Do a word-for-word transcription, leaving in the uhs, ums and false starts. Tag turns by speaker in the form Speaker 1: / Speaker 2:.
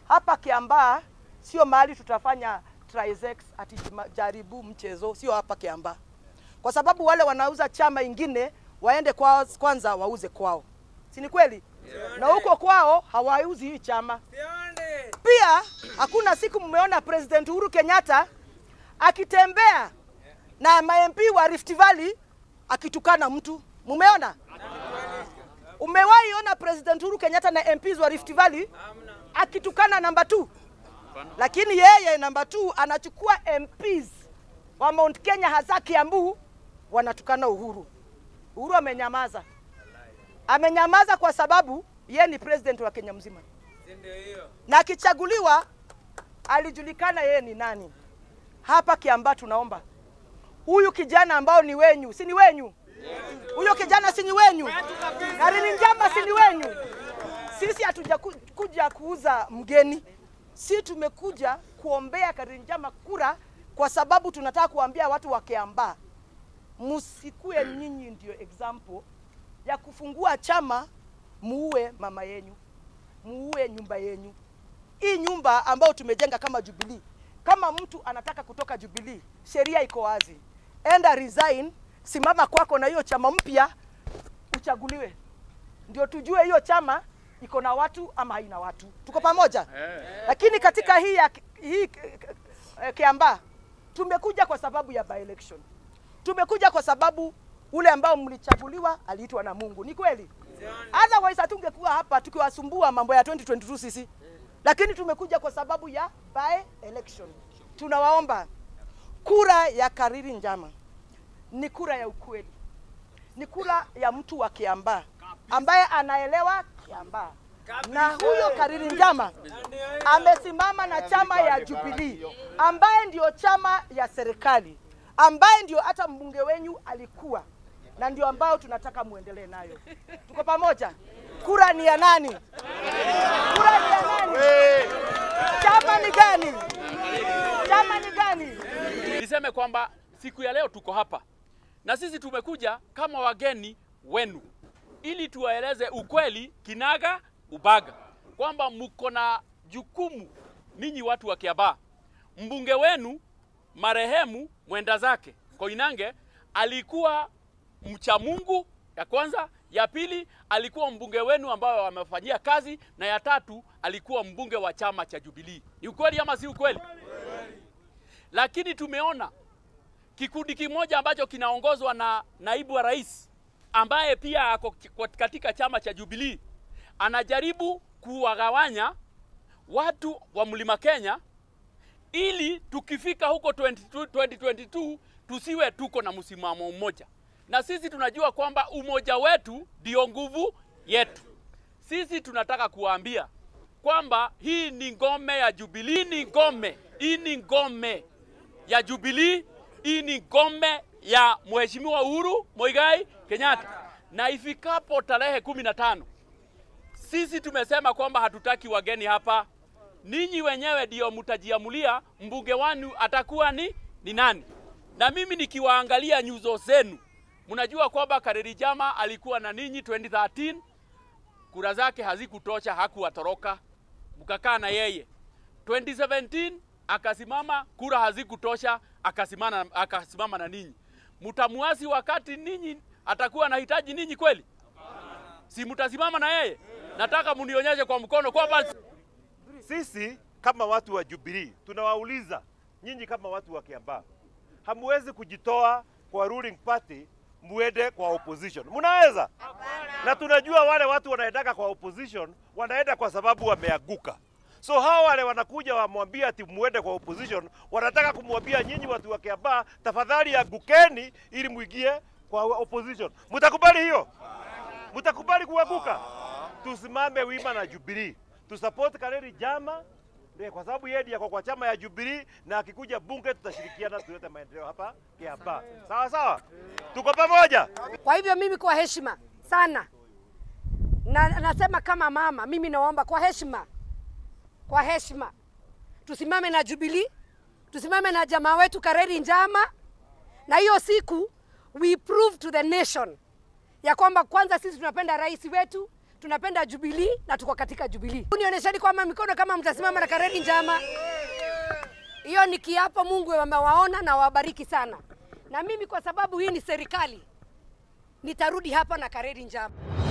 Speaker 1: hapa Kiambaa sio mahali tutafanya trisex ati jaribu mchezo, sio hapa Kiambaa. Kwa sababu wale wanauza chama ingine waende kwao kwanza wauze kwao. Si ni kweli? Na huko kwao hawauzi hii chama. Pia hakuna siku mmeona President Uhuru Kenyatta akitembea na ma M P wa Rift Valley akitukana mtu. Mumeona? Umewahi ona President Uhuru Kenyatta na M Ps wa Rift Valley akitukana number two? Lakini yeye number two anachukua M Ps wa Mount Kenya hasa Kiambu wanatukana Uhuru. Uhuru amenyamaza. Amenyamaza kwa sababu yeye ni president wa Kenya mzima. Na akichaguliwa alijulikana yeye ni nani. Hapa Kiambaa tunaomba huyu kijana ambao ni wenyu, si ni wenyu? Huyo kijana si ni wenyu? Kariri Njama si ni wenyu? Sisi hatujakuja kuuza mgeni. Sisi tumekuja kuombea Kariri Njama kura kwa sababu tunataka kuambia watu wa Kiambaa msikue nyinyi ndio example ya kufungua chama muue mama yenyu, muue nyumba yenyu. Hii nyumba ambayo tumejenga kama Jubilee, kama mtu anataka kutoka Jubilee, sheria iko wazi. Enda resign, simama kwako na hiyo chama mpya uchaguliwe. Ndio tujue hiyo chama iko na watu ama haina watu. Tuko pamoja? Lakini katika hii ya, hii Kiambaa tumekuja kwa sababu ya by election. Tumekuja kwa sababu ule ambao mlichaguliwa aliitwa na Mungu. Ni kweli? Otherwise hatungekuwa hapa tukiwasumbua mambo ya twenty twenty-two sisi. Lakini tumekuja kwa sababu ya by election. Tunawaomba kura ya Kariri Njama ni kura ya ukweli. Ni kura ya mtu wa Kiambaa ambaye anaelewa Kiambaa. Na huyo Kariri Njama amesimama na chama ya Jubilee ambaye ndio chama ya serikali, ambaye ndio hata mbunge wenyu alikuwa, na ndio ambao tunataka muendelee nayo. Tuko pamoja? Kura ni ya nani? Kura ni ya nani? Chama ni gani? Chama ni gani?
Speaker 2: Niseme kwamba siku ya leo tuko hapa na sisi tumekuja kama wageni wenu ili tuwaeleze ukweli kinaga ubaga kwamba mko na jukumu ninyi watu wa Kiambaa. Mbunge wenu marehemu mwenda zake Koinange alikuwa mcha Mungu, ya kwanza. Ya pili alikuwa mbunge wenu ambao wamefanyia kazi, na ya tatu alikuwa mbunge wa chama cha Jubilee. Ni ukweli ama si ukweli? Lakini tumeona kikundi kimoja ambacho kinaongozwa na naibu wa rais ambaye pia ako katika chama cha Jubilee anajaribu kuwagawanya watu wa Mlima Kenya ili tukifika huko twenty twenty-two tusiwe tuko na msimamo mmoja. Na sisi tunajua kwamba umoja wetu ndio nguvu yetu. Sisi tunataka kuambia kwamba hii ni ngome ya Jubilee, ni ngome. Hii ni ngome ya Jubilee, hii ni ngome ya Mheshimiwa Uhuru Muigai Kenyatta. Na ifikapo tarehe kumi na tano sisi tumesema kwamba hatutaki wageni hapa. Ninyi wenyewe ndio mtajiamulia mbunge wanu atakuwa ni ni nani. Na mimi nikiwaangalia nyuso zenu, mnajua kwamba Kariri Njama alikuwa na ninyi twenty thirteen, kura zake hazikutosha, hakuwatoroka, mkakaa na yeye. twenty seventeen akasimama, kura hazikutosha, akasimama akasimama na ninyi. Mtamuasi wakati ninyi atakuwa anahitaji ninyi kweli? Si mtasimama na yeye? Nataka mnionyeshe kwa mkono kwamba
Speaker 3: sisi kama watu wa Jubilee tunawauliza nyinyi kama watu wa Kiambaa, hamwezi kujitoa kwa ruling party muende kwa opposition. Mnaweza? Na tunajua wale watu wanaendaka kwa opposition wanaenda kwa sababu wameaguka. So hao wale wanakuja wamwambia ati muende kwa opposition, wanataka kumwambia nyinyi watu wa Kiambaa tafadhali agukeni ili muingie kwa opposition. Mtakubali hiyo? Mtakubali kuanguka? Tusimame wima na Jubilee. Tusupport Kariri Njama kwa sababu yeye ndiye kwa chama ya Jubilee, na akikuja bunge tutashirikiana tulete maendeleo hapa Kiambaa. Sawa sawa? Tuko pamoja.
Speaker 4: Kwa hivyo mimi kwa heshima sana na nasema kama mama, mimi naomba kwa heshima, kwa heshima tusimame na Jubilee, tusimame na jamaa wetu Kariri Njama, na hiyo siku we prove to the nation ya kwamba kwanza sisi tunapenda rais wetu, tunapenda Jubilee na tuko katika Jubilee. Nionyesheni kwa mikono kama mtasimama na Kareri Njama. Hiyo ni kiapo, Mungu amewaona na wabariki sana. Na mimi kwa sababu hii ni serikali, nitarudi hapa na Kareri Njama.